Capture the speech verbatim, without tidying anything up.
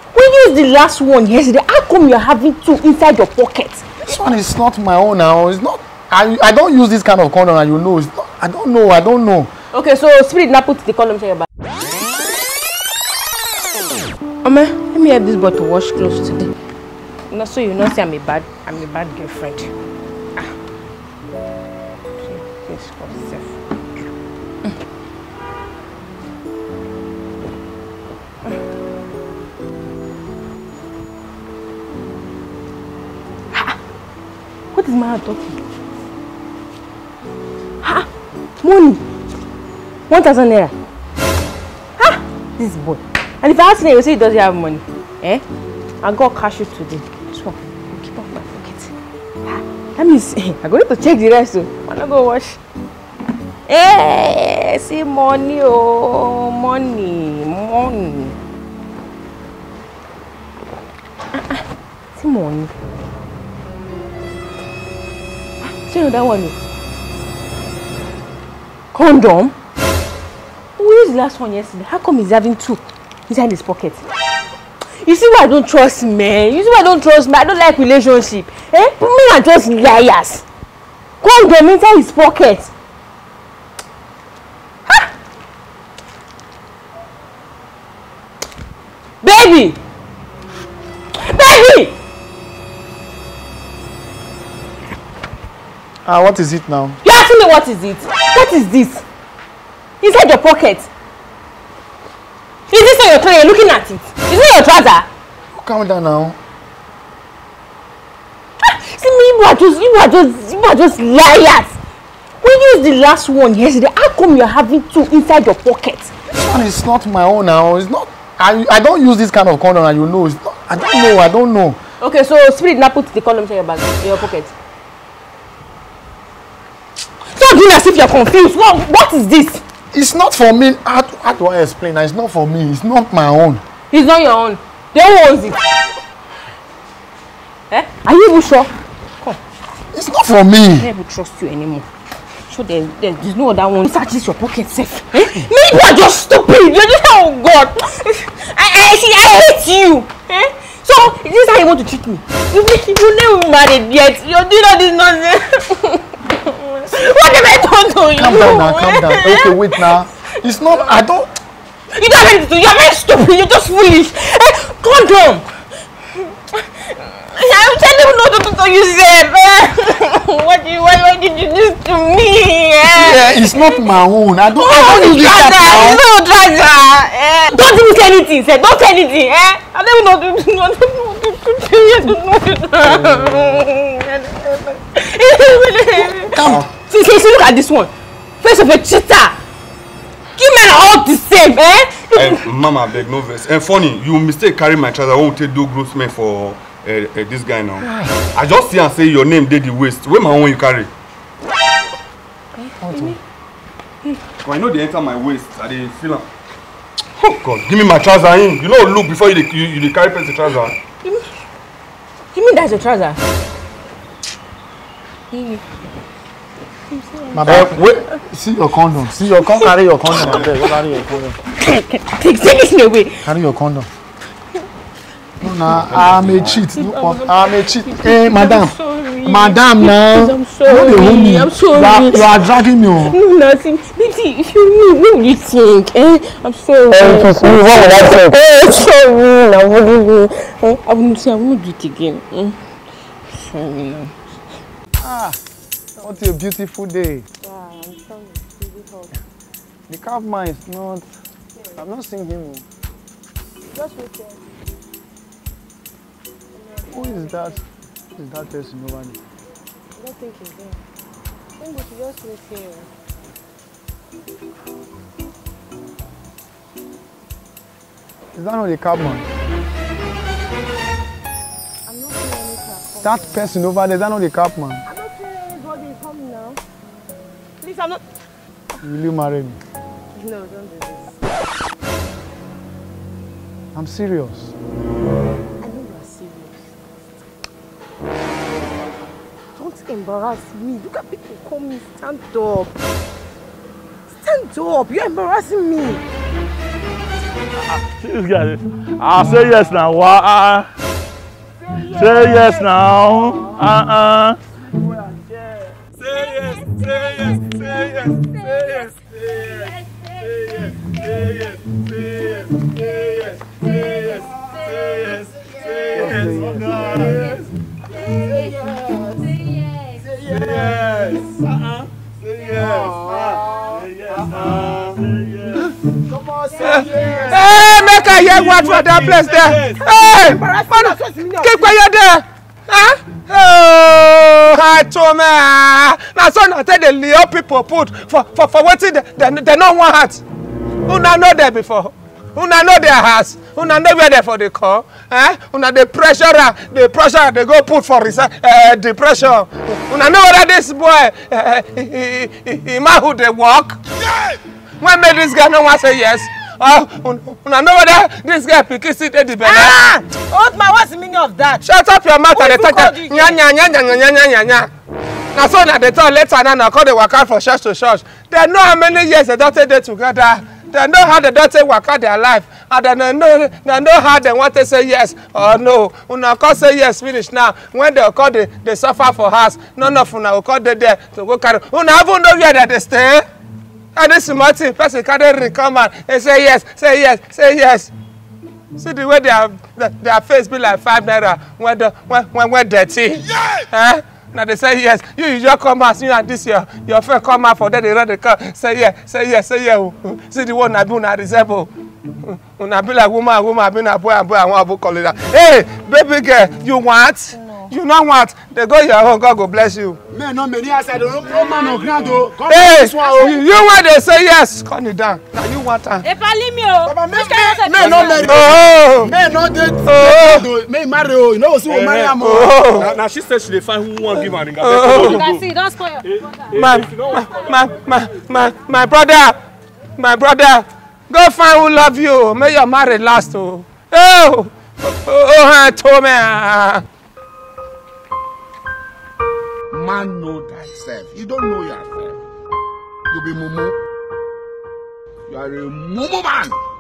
We used the last one yesterday. How come you're having two inside your pocket? This one is not my own now. It's not. I I don't use this kind of condom, and you know. It's not, I don't know. I don't know. Okay, so Spirit now put the condom inside your bag. Mama, let me help this boy to wash clothes today. No, so you know, say I'm a bad, I'm a bad girlfriend. Ah. Please, for yourself. What is my talking? Ha! Money! One thousand naira. Ha! This boy. And if I ask him, he will say he doesn't have money. Eh? I got cash it today. This one. I'll keep off my pocket. Ha! That means I'm going to check the rest. So I'm not going to wash. Eh! See money, oh! Money! Money! Uh-uh. See money. See that one. Condom? We used the last one yesterday. How come he's having two inside his pocket? You see why I don't trust men? You see why I don't trust men? I don't like relationship. Eh? Men are just liars. Condom inside his pocket. Huh? Baby! Baby! Ah, what is it now? You asking me what is it? What is this? Inside your pocket. Is this on your trouser? You're looking at it. Is it your trouser? Calm down now. Ah, see me, you are just, you are just, you are just liars. We used the last one yesterday. How come you're having two inside your pocket? This one is not my own now. It's not. I I don't use this kind of condom, and you know. It's not, I don't know. I don't know. Okay, so Spirit now put the condom inside your bag, in your pocket. Stop doing as if you're confused. What, what is this? It's not for me. How, how do I explain? It's not for me. It's not my own. It's not your own. Then who owns it? Eh? Are you even sure? Come. It's not for me. I can't even trust you anymore. So there, there, there's no other one. Search this your pocket safe. Eh? Maybe you're just stupid. You're just, oh God. I, I see. I hate you. Eh? So is this how you want to treat me? You you never married yet. You're doing all this nonsense. What have I done to you? Calm down now, calm down. Okay, wait now. It's not, I don't... You don't have anything to do. You're very stupid. You're just foolish. Eh, condom. I'm telling you not to do to yourself. What did, why, why did you do this to me? Yeah, it's not my own. I don't, Oh, I don't use this trouser. now. No, trouser. Eh. Don't even say anything, sir. Don't say anything. Eh? I don't know to do. I don't know to do. Calm. See, see, see, look at this one. Face of a cheater. You men are all the same, eh? Eh, Mama, beg no verse. And funny, you mistake carry my trouser. I won't take do gross men for uh, uh, this guy now. I just see and say your name did the waist. Where my own you carry? Oh, I know they enter my waist. I they feel am. Oh God, give me my trouser in. You know, look before you you, you carry past the trouser. You mean, you mean that's your trouser? Mm. My bad. Wait. See your condom. See your condom. Carry your condom. My bad. Carry your condom. Take, take this away. Carry your condom. No, nah, I'm a cheat. No, I'm a cheat. Hey, madam. Madam, now. I'm sorry. I'm sorry. You are, you are dragging me. No, nothing. Baby, if you knew, what would you think? Eh? I'm sorry. Hey, what would I say? Eh, sorry. Now, what do you eh? I wouldn't say I won't do it again. Eh? Sorry now. Ah, what a beautiful day. Wow, I'm sorry. It's really hot. The calf man is not. I'm not seeing him. Just wait there. Who is that? Who is that person over there? I don't think he's there. I think we should just wait here. Is that not the cab man? I'm not seeing any car. That person over there, is that not the cab man? I'm not seeing anybody coming now. Please, I'm not. Will you marry me? No, don't do this. I'm serious. I know you're serious. Don't embarrass me. Look at people call me. Stand up. Stand up. You're embarrassing me. This guy. I'll say yes now. Uh, say yes now. Uh-uh. Say yes, say yes, say yes, say yes, say yes, say yes, say yes, say yes, say yes, say yes, say yes, say yes, uh-huh, say yes, say yes, say yes. Come on, say yes. Hey, make I hear what for that place there. Hey, keep quiet there. Huh? Oh, I told me. Now, so now tell the Leo people put for for for what they they they no want heart. Una know there before. Una know their house. Una know where they for the call. Eh? Una the pressure, the pressure they go put for research, uh, depression. Una know whether this boy, uh, he, he, he, he man who they walk. When made this guy no want say yes? Oh, una know whether this guy pick sit at the bed. Ah! Old man, what's the meaning of that? Shut up your mouth and they talk. Nya nya nya nya nya nya nya nya. Now so now they talk later now call they work out for church to church. They know how many years they don't take together. They know how they don't take work out their life. And they know they know how they want to say yes or no. Una call say yes finish now. When they call they, they suffer for house. None of una will call they there to go carry. Una even know where that they stay. And this Martin person can't come and they say yes, say yes, say yes. See the way their their face be like five naira when the when when when dirty. Yeah. Eh? Now they say yes. You you just come out, you and this your your friend come out for that they run the car. Say yes, say yes, say yes. See the one I be na resemble. Una be like woman, woman be na boy and boy and one boy call it that. Hey, baby girl, you want? No. You know what? They go your home, God go bless you. Man, no many outside. No man no grand o. Hey, you, you want they say yes? Calm it down. Now you want time. If I leave me, oh. Man, no marry. Oh. Man, no date. Oh. Man, marry. Oh, you know, see what marry am. Oh. Now she said she dey find who want give her ring. Oh. You can see, don't spoil your my, my, my, my, my brother, my brother, go find who love you. May your marriage last. Oh, oh, oh, oh, told me. Man, know thyself. You don't know yourself. You be mumu. You are a mumu man.